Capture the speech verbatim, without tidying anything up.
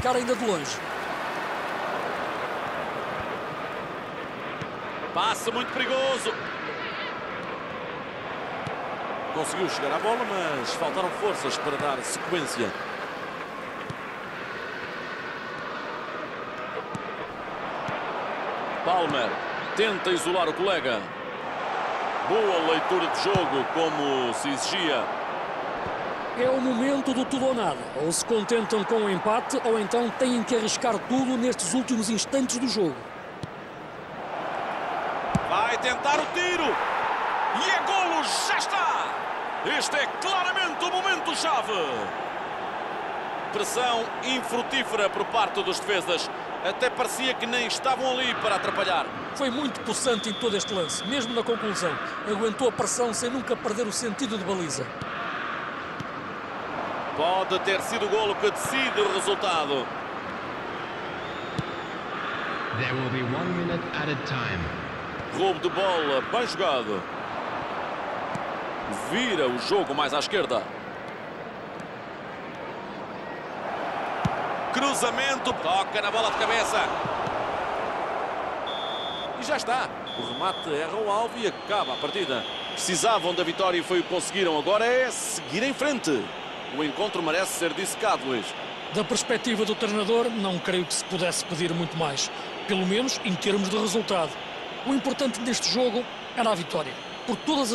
marcar ainda de longe. Passe muito perigoso. Conseguiu chegar à bola, mas faltaram forças para dar sequência. Palmer tenta isolar o colega. Boa leitura de jogo, como se exigia. É o momento do tudo ou nada. Ou se contentam com o empate, ou então têm que arriscar tudo nestes últimos instantes do jogo. Vai tentar o tiro. E é golo, já está! Este é claramente o momento-chave. Pressão infrutífera por parte dos defesas. Até parecia que nem estavam ali para atrapalhar. Foi muito possante em todo este lance, mesmo na conclusão. Aguentou a pressão sem nunca perder o sentido de baliza. Pode ter sido o golo que decide o resultado. There will be one minute at a time. Roubo de bola, bem jogado. Vira o jogo mais à esquerda. Cruzamento, toca na bola de cabeça. E já está. O remate erra o alvo e acaba a partida. Precisavam da vitória e foi o que conseguiram. Agora é seguir em frente. O encontro merece ser dissecado, Luís. Da perspectiva do treinador, não creio que se pudesse pedir muito mais. Pelo menos em termos de resultado. O importante neste jogo era a vitória. Por todas as